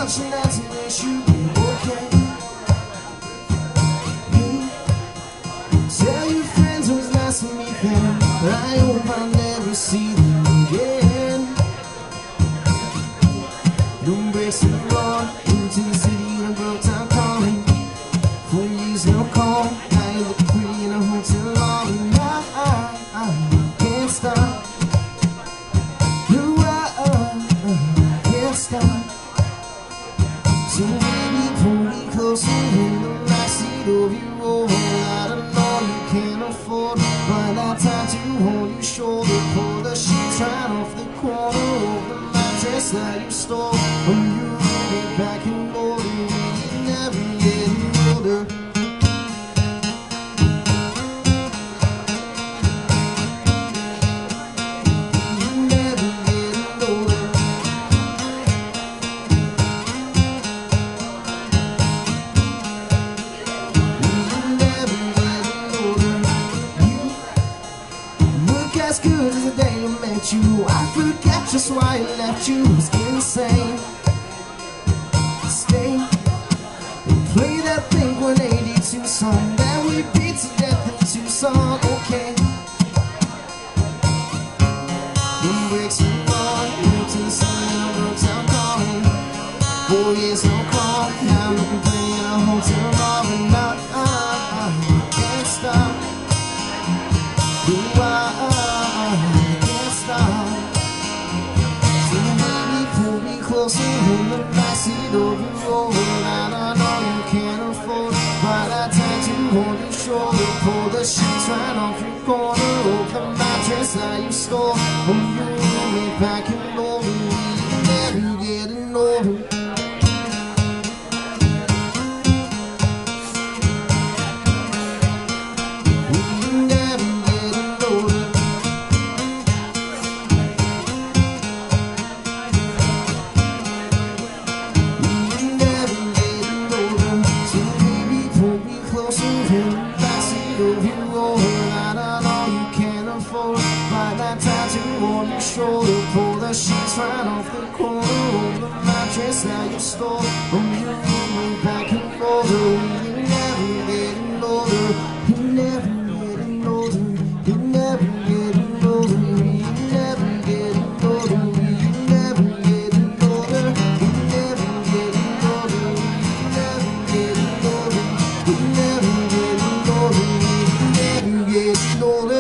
much, and that's an issue. Okay. Tell your friends it was nice to meet them. I hope I'll never see them again. No breaks in the road, into the city in a broke down calling. 4 years no call, now you look pretty in a hotel lobby. I can't stop. No, I can't stop. So baby, pull me closer in the backseat of your Rover. I don't know you can't afford, but that tattoo on your shoulder. Pull the sheets right off the corner of the mattress that you stole when you were back in older. We never getting older. As good as the day I met you, I forget just why I left you. It's insane. Stay and play that Blink-182 song that we beat to death in Tucson. Okay. When breaks are gone, move to the sun and I broke down calling. 4 years no call, now I'm looking pretty in a hotel bar, and now I can't stop. Closer in the backseat of your Rover, and I know you can't afford. By that tattoo on your shoulder, pull the sheets right off your corner of the mattress that you stole when you were back in older. We never getting older. Shoulder, pull the sheets right off the corner of the mattress that you stole from your room back in older. You're never getting older. You're never getting older. You're never getting older. You're never getting older. You're never getting older. You're never getting older. You're never getting older. You're never getting older.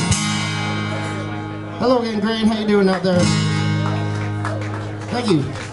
Hello again, Grant. How you doing out there? Thank you.